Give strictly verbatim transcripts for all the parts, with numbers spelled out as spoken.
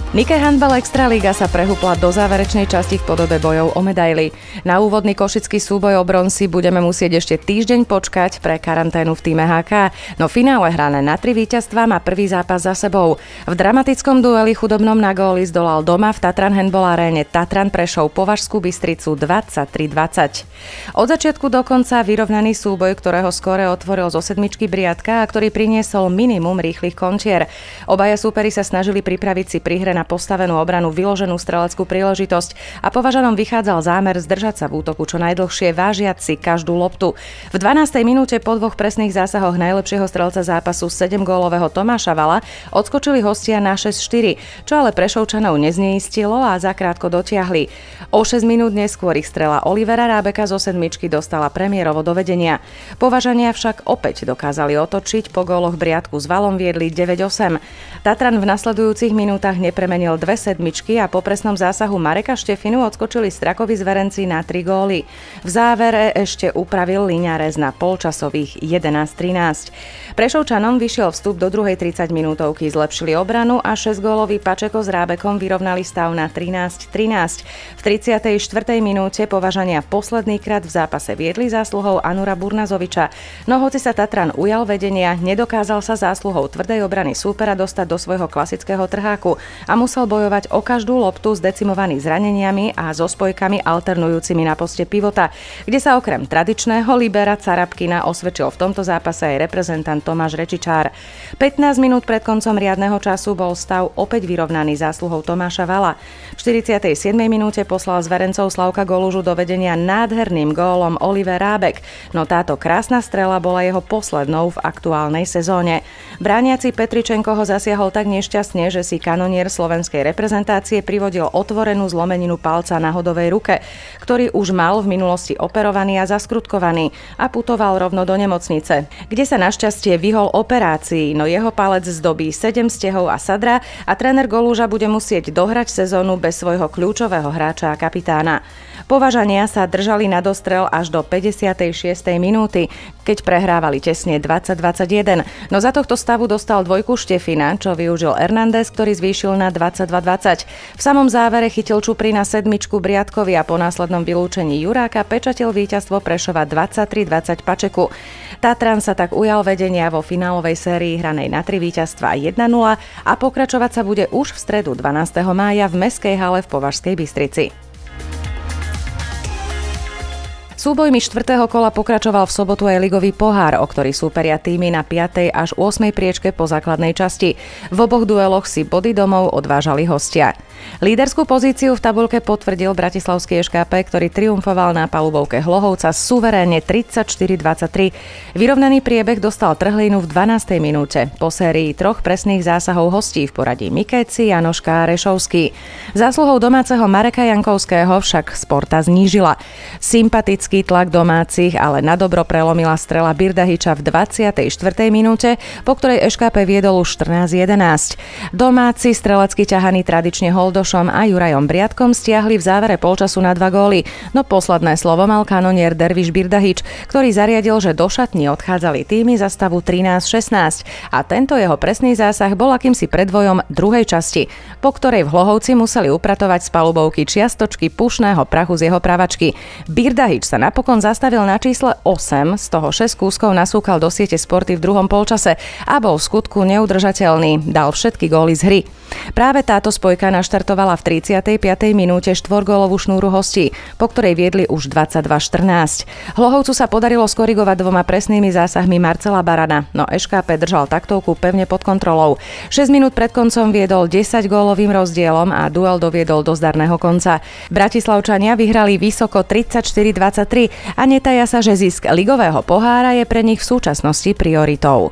Nike Handball Extraliga sa prehúpla do záverečnej časti v podobe bojov o medaily. Na úvodný košický súboj o bronz si budeme musieť ešte týždeň počkať pre karanténu v tíme há ká, no finále hrané na tri víťazstvá má prvý zápas za sebou. V dramatickom dueli chudobnom na góly zdolal doma v Tatran Handball aréne Tatran Prešov Považskú Bystricu dvadsaťtri dvadsať. Od začiatku do konca vyrovnaný súboj, ktorého skóre otvoril zo sedmičky Briatka a ktorý priniesol minimum rýchlych končier. Obaja súperi sa snažili pripraviť si pri hre na postavenú obranu vyloženú streleckú príležitosť a Považanom vychádzal zámer zdržať sa v útoku čo najdlhšie, vážiať si každú loptu. V dvanástej minúte po dvoch presných zásahoch najlepšieho strelca zápasu sedemgólového Tomáša Vala odskočili hostia na šesť štyri, čo ale Prešovčanov nezneistilo a zakrátko dotiahli. O šesť minút neskôr ich strela Olivera Rábeka zo sedmičky dostala premiérovo do vedenia. Považania však opäť dokázali otočiť, po góloch Briatku s Valom viedli deväť osem. Tatran v nasledujúcich minútach nepremenil dve sedmičky a po presnom zásahu Mareka Štefinu odskočili Strakovi zverenci na tri góly. V závere ešte upravil Liňarez na polčasových jedenásť trinásť. Prešovčanom vyšiel vstup do druhej tridsať minútovky, zlepšili obranu a šesťgólový Pačeko s Rábekom vyrovnali stav na trinásť trinásť. V tridsiatej štvrtej minúte Považania posledný krát v zápase viedli zásluhou Anura Burnazoviča, no hoci sa Tatran ujal vedenia, nedokázal sa zásluhou tvrdej obrany súpera dostať do svojho klasického trháku a musel bojovať o každú loptu zdecimovaný zraneniami a so spojkami alternujúcimi na poste pivota, kde sa okrem tradičného libera Carabkina osvedčil v tomto zápase aj reprezentant Tomáš Rečičár. pätnásť minút pred koncom riadneho času bol stav opäť vyrovnaný zásluhou Tomáša Vala. V štyridsiatej siedmej minúte poslal zverencov Slavka Golužu do vedenia nádherným gólom Oliver Rábek, no táto krásna strela bola jeho poslednou v aktuálnej sezóne. Brániaci Petričenko ho zasiahol tak nešťastne, že si kanonier slovenskej reprezentácie privodil otvorenú zlomeninu palca na hodovej ruke, ktorý už mal v minulosti operovaný a zaskrutkovaný a putoval rovno do nemocnice, kde sa našťastie vyhol operácii, no jeho palec zdobí sedem stehov a sadra a tréner Golúža bude musieť dohrať sezónu bez svojho kľúčového hráča a kapitána. Považania sa držali na dostrel až do päťdesiatej šiestej minúty, keď prehrávali tesne dvadsať dvadsaťjeden, no za tohto stavu dostal dvojku Štefina, čo využil Hernández, ktorý zvýšil na dvadsaťdva dvadsať. V samom závere chytil Čuprina sedmičku Briatkovi a po následnom vylúčení Juráka pečatil víťazstvo Prešova dvadsaťtri dvadsať Pačeku. Tatran sa tak ujal vedenia vo finálovej sérii hranej na tri víťazstva jedna nula a pokračovať sa bude už v stredu dvanásteho mája v Mestskej hale v Považskej Bystrici. Súbojmi štvrtého kola pokračoval v sobotu aj ligový pohár, o ktorý súperia týmy na piatej až ôsmej priečke po základnej časti. V oboch dueloch si body domov odvážali hostia. Líderskú pozíciu v tabuľke potvrdil bratislavský eš ká pé, ktorý triumfoval na palubovke Hlohovca suverénne tridsaťštyri dvadsaťtri. Vyrovnaný priebeh dostal trhlinu v dvanástej minúte po sérii troch presných zásahov hostí v poradí Mikéci, Janoška a Rešovský. Zásluhou domáceho Mareka Jankovského však Sporta znížila. Sympatický tlak domácich ale nadobro prelomila strela Birdahiča v dvadsiatej štvrtej minúte, po ktorej eš ká pé viedol už štrnásť jedenásť. Domáci strelecky ťahaní tradične Holdošom a Jurajom Briatkom stiahli v závere polčasu na dva góly, no posledné slovo mal kanonier Derviš Birdahič, ktorý zariadil, že do šatní odchádzali týmy za stavu trinásť šestnásť a tento jeho presný zásah bol akýmsi predvojom druhej časti, po ktorej v Hlohovci museli upratovať z palubovky čiastočky pušného prachu z jeho pravačky. Birdahič sa napokon zastavil na čísle osem, z toho šesť kúskov nasúkal do siete Sporty v druhom polčase a bol v skutku neudržateľný, dal všetky góly z hry. Práve táto spojka naštartovala v tridsiatej piatej minúte štvorgólovú šnúru hostí, po ktorej viedli už dvadsaťdva štrnásť. Hlohovcu sa podarilo skorigovať dvoma presnými zásahmi Marcela Barana, no eš ká pé držal taktovku pevne pod kontrolou. šesť minút pred koncom viedol desaťgólovým rozdielom a duel doviedol do zdarného konca. Bratislavčania vyhrali vysoko tridsaťštyri dvadsaťtri a netajá sa, že zisk ligového pohára je pre nich v súčasnosti prioritou.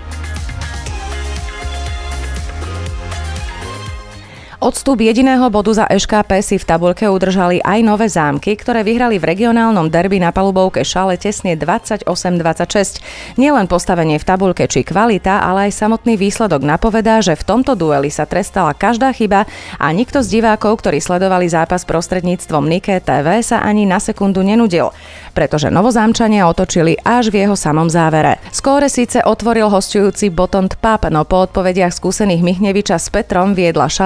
Odstup jediného bodu za eš ká pé si v tabuľke udržali aj Nové Zámky, ktoré vyhrali v regionálnom derby na palubovke Šale tesne dvadsaťosem dvadsaťšesť. Nielen postavenie v tabuľke či kvalita, ale aj samotný výsledok napovedá, že v tomto dueli sa trestala každá chyba a nikto z divákov, ktorí sledovali zápas prostredníctvom Nike té vé, sa ani na sekundu nenudil, pretože Novozámčania otočili až v jeho samom závere. Skóre síce otvoril hosťujúci Botond Pub, no po odpovediach skúsených Michneviča s Petrom viedla Šala dva jedna.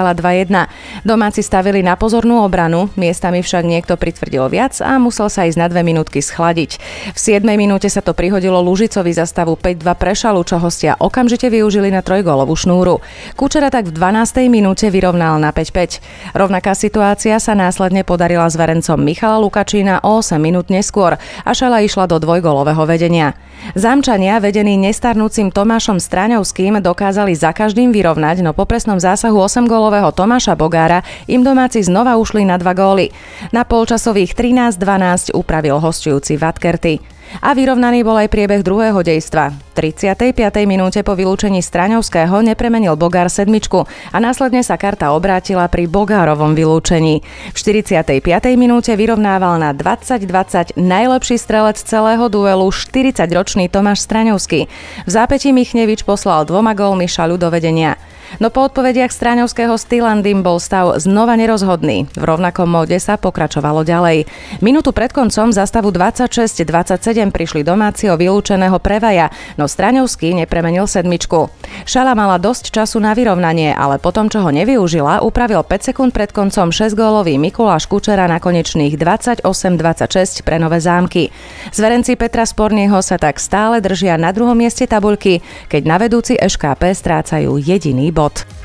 jedna. Domáci stavili na pozornú obranu, miestami však niekto pritvrdil viac a musel sa ísť na dve minútky schladiť. V siedmej minúte sa to prihodilo Lužicovi za stavu päť dva pre Šalu, čo hostia okamžite využili na trojgólovú šnúru. Kučera tak v dvanástej minúte vyrovnal na päť päť. Rovnaká situácia sa následne podarila zverencom Michala Lukačína o osem minút neskôr a Šala išla do dvojgólového vedenia. Zámčania, vedení nestarnúcim Tomášom Stráňovským, dokázali za každým vyrovnať, no po presnom zásahu osemgólového Tomáša Bogára im domáci znova ušli na dva góly. Na polčasových trinásť dvanásť upravil hostujúci Vatkerty. A vyrovnaný bol aj priebeh druhého dejstva. V tridsiatej piatej minúte po vylúčení Stráňovského nepremenil Bogár sedmičku a následne sa karta obrátila pri Bogárovom vylúčení. V štyridsiatej piatej minúte vyrovnával na dvadsať dvadsať najlepší strelec celého duelu štyridsaťročný Tomáš Stráňovský. V zápätí Michnevič poslal dvoma gólmi Šaľu do vedenia. No po odpovediach Stráňovského s Tylandym bol stav znova nerozhodný. V rovnakom móde sa pokračovalo ďalej. Minútu pred koncom za stavu dvadsaťšesť dvadsaťsedem prišli domáci o vylúčeného Prevaja, no Stráňovský nepremenil sedmičku. Šala mala dosť času na vyrovnanie, ale potom, čo ho nevyužila, upravil päť sekúnd pred koncom šesťgólový Mikuláš Kučera na konečných dvadsaťosem dvadsaťšesť pre Nové Zámky. Zverenci Petra Spornieho sa tak stále držia na druhom mieste tabuľky, keď na vedúci eš ká pé strácajú jediný bod.